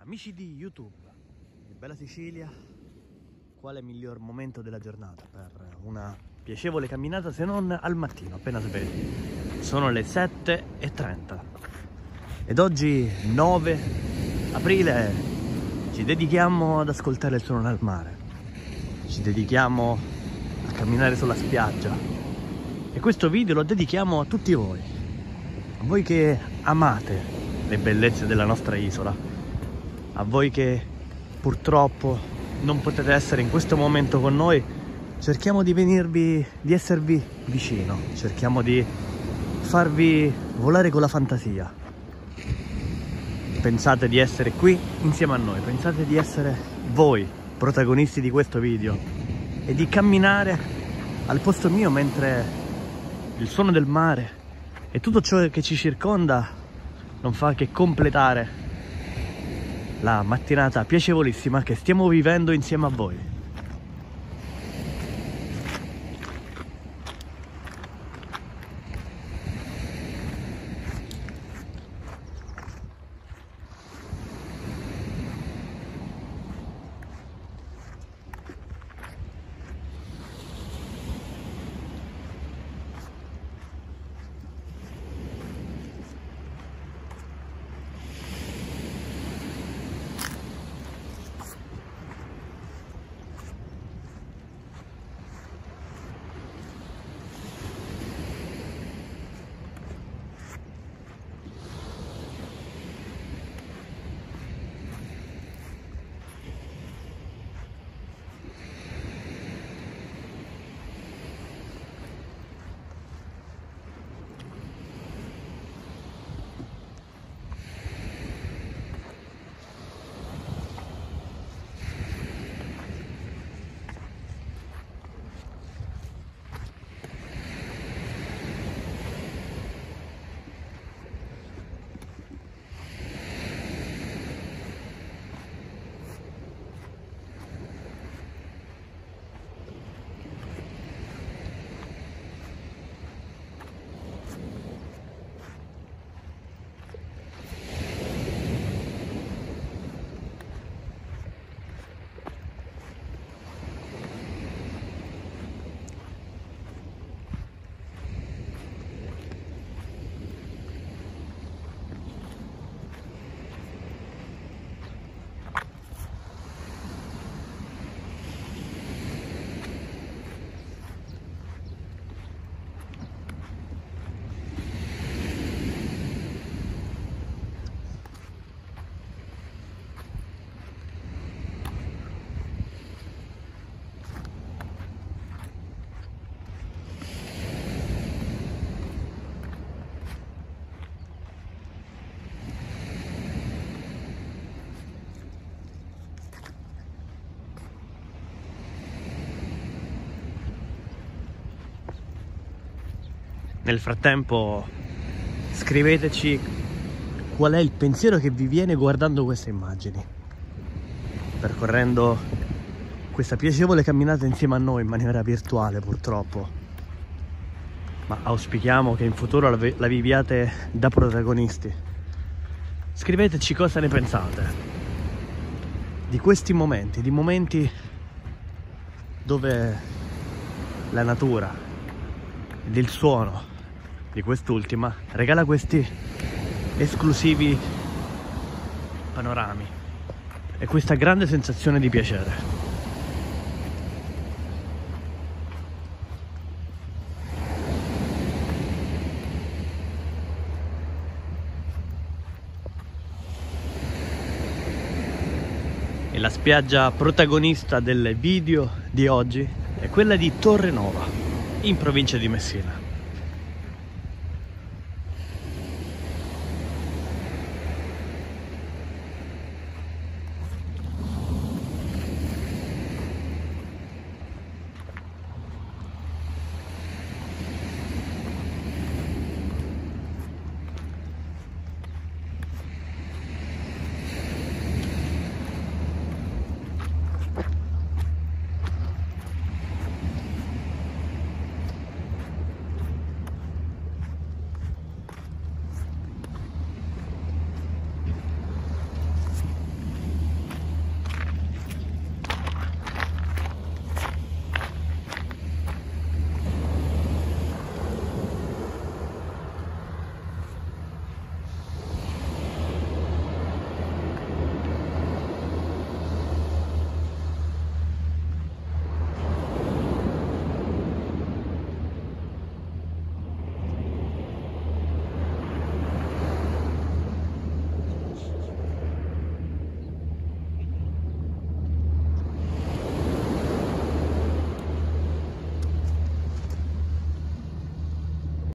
Amici di YouTube, di Bella Sicilia, quale miglior momento della giornata per una piacevole camminata se non al mattino, appena svegli? Sono le 7:30 ed oggi 9 aprile ci dedichiamo ad ascoltare il suono del mare, ci dedichiamo a camminare sulla spiaggia e questo video lo dedichiamo a tutti voi, a voi che amate le bellezze della nostra isola, a voi che purtroppo non potete essere in questo momento con noi. Cerchiamo di esservi vicino, cerchiamo di farvi volare con la fantasia. Pensate di essere qui insieme a noi, pensate di essere voi protagonisti di questo video e di camminare al posto mio mentre il suono del mare e tutto ciò che ci circonda non fa che completare la mattinata piacevolissima che stiamo vivendo insieme a voi. Nel frattempo scriveteci qual è il pensiero che vi viene guardando queste immagini, percorrendo questa piacevole camminata insieme a noi in maniera virtuale purtroppo, ma auspichiamo che in futuro la viviate da protagonisti. Scriveteci cosa ne pensate di questi momenti, di momenti dove la natura ed il suono di quest'ultima regala questi esclusivi panorami e questa grande sensazione di piacere. E la spiaggia protagonista del video di oggi è quella di Torre Nova, in provincia di Messina.